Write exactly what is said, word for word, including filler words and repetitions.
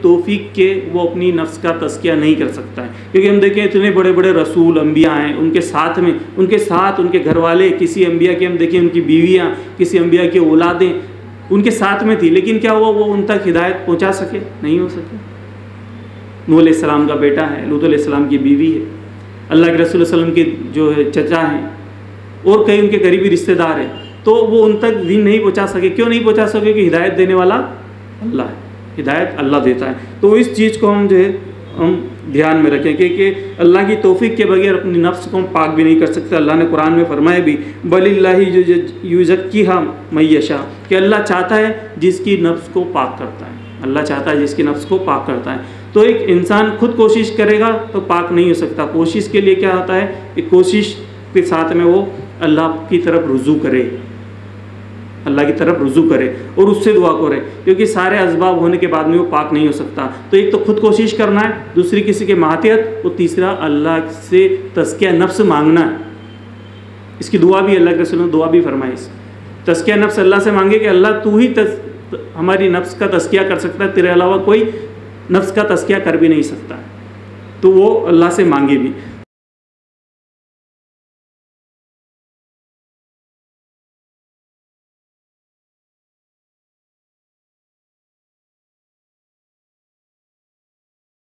توفیق کے وہ اپنی نفس کا تزکیہ نہیں کر سکتا ہے. کیونکہ ہم دیکھیں اتنے بڑے بڑے رسول انبیاء ہیں، ان کے ساتھ میں ان کے ساتھ ان کے گھر والے، کسی انبیاء کے ہم دیکھیں ان کی بیویاں، کسی انبیاء کی اولادیں ان کے ساتھ میں تھی، لیکن کیا ہوا وہ ان تک ہدایت پہنچا سکے؟ نہیں ہو سکے. نوح علیہ السلام کا بیٹا ہے، لوط علیہ السلام کی بیوی ہے، اللہ کے رسول صلی اللہ علیہ وسلم کے جو ہے چچا ہیں، اور کئی ان کے قریبی رشتہ دار ہیں، تو وہ ان تک دین نہیں پہنچا سکے. کیوں نہیں پہنچا سکے؟ کہ ہدایت دینے والا اللہ ہے، ہدایت اللہ دیتا ہے. تو اس چیز کو ہم جو ہے ہم دھیان میں رکھیں کہ کہ اللہ کی توفیق کے بغیر اپنی نفس کو ہم پاک بھی نہیں کر سکتے. اللہ نے قرآن میں فرمایا بھی بل اللہ یزکیھا من یشاء، کہ اللہ چاہتا ہے جس کی نفس کو پاک کرتا ہے. اللہ چاہتا ہے جس کی نفس کو پاک کرتا ہے. تو ایک انسان خود کوشش کرے گا تو پاک نہیں ہو سکتا. کوشش کے لیے کیا ہوتا ہے کہ کوشش کے ساتھ میں وہ اللہ کی طرف رجوع کرے، اللہ کی طرف رجوع کرے اور اس سے دعا کرے، کیونکہ سارے اسباب ہونے کے بعد میں وہ پاک نہیں ہو سکتا. تو ایک تو خود کوشش کرنا ہے، دوسری کسی کے ماتحت، اور تیسرا اللہ سے تزکیہ نفس مانگنا ہے. اس کی دعا بھی اللہ کے رسول نے دعا بھی فرمائی. تزکیہ نفس اللہ سے مانگے کہ اللہ تو ہی تز... ہماری نفس کا تزکیہ کر سکتا ہے، تیرے علاوہ کوئی نفس کا تزکیہ کر بھی نہیں سکتا. تو وہ اللہ سے مانگے بھی.